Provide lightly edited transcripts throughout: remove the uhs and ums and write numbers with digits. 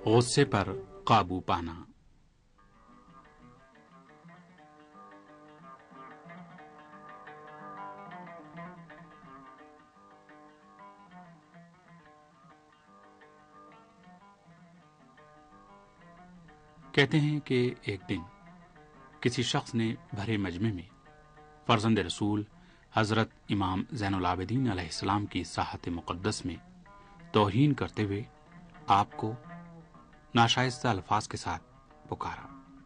غصے پر قابو پانا۔ کہتے ہیں کہ ایک دن کسی شخص نے بھرے مجمع میں فرزند رسول حضرت امام زین العابدین علیہ السلام کی ساحت مقدس میں توہین کرتے ہوئے آپ کو ناشائستہ الفاظ کے ساتھ پکارا۔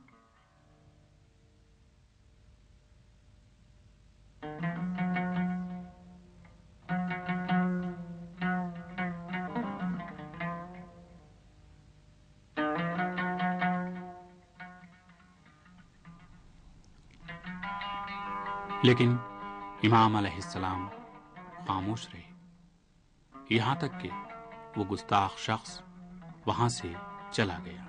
لیکن امام علیہ السلام خاموش رہے، یہاں تک کہ وہ گستاخ شخص وہاں سے چلا گیا۔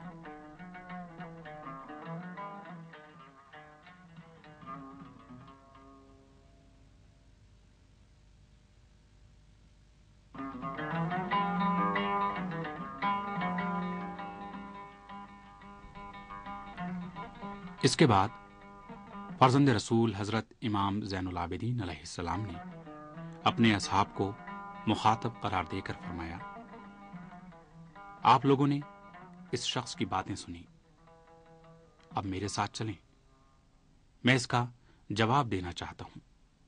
اس کے بعد فرزند رسول حضرت امام زین العابدین علیہ السلام نے اپنے اصحاب کو مخاطب قرار دے کر فرمایا، آپ لوگوں نے اس شخص کی باتیں سنی، اب میرے ساتھ چلیں، میں اس کا جواب دینا چاہتا ہوں۔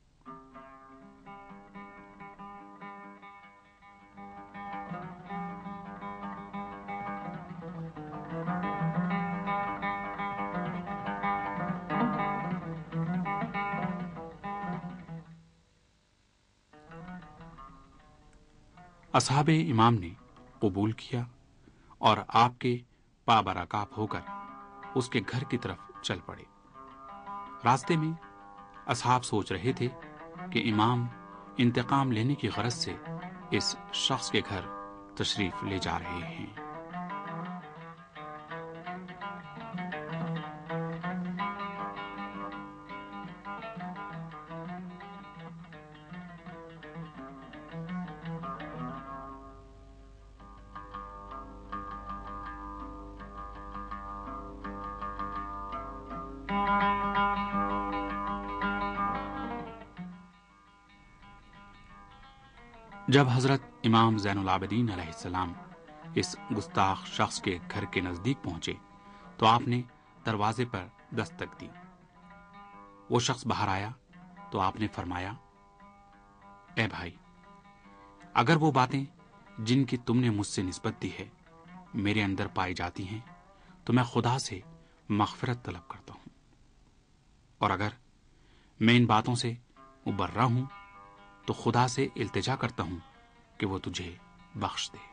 اصحاب امام نے قبول کیا اور آپ کے پابرکاف ہو کر اس کے گھر کی طرف چل پڑے۔ راستے میں اصحاب سوچ رہے تھے کہ امام انتقام لینے کی غرض سے اس شخص کے گھر تشریف لے جا رہے ہیں۔ جب حضرت امام زین العابدین علیہ السلام اس گستاخ شخص کے گھر کے نزدیک پہنچے تو آپ نے دروازے پر دستک دی۔ وہ شخص باہر آیا تو آپ نے فرمایا، اے بھائی، اگر وہ باتیں جن کی تم نے مجھ سے نسبت دی ہے میرے اندر پائی جاتی ہیں تو میں خدا سے مغفرت طلب کرتا ہوں، اور اگر میں ان باتوں سے مبرہ ہوں تو خدا سے التجا کرتا ہوں کہ وہ تجھے بخش دے۔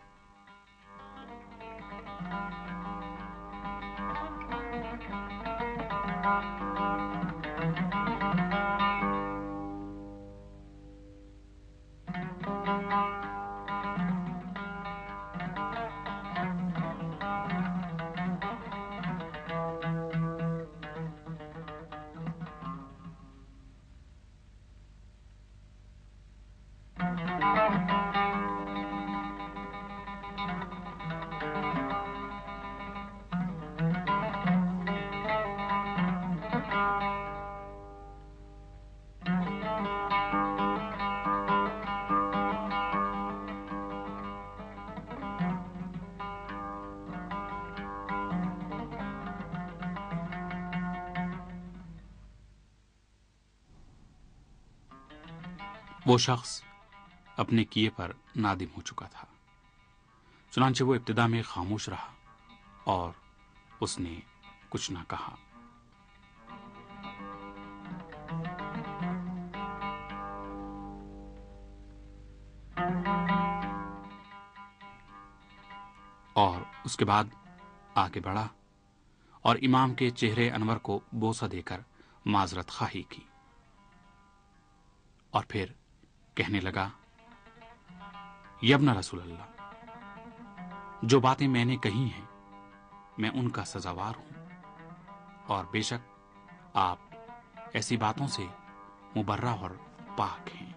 وہ شخص اپنے کیے پر نادم ہو چکا تھا، چنانچہ وہ ابتدا میں خاموش رہا اور اس نے کچھ نہ کہا۔ اور اس کے بعد آگے بڑھا اور امام کے چہرے انور کو بوسہ دے کر معذرت خواہی کی، اور پھر کہنے لگا، یبن رسول اللہ، جو باتیں میں نے کہی ہیں میں ان کا سزاوار ہوں، اور بے شک آپ ایسی باتوں سے مبرہ اور پاک ہیں۔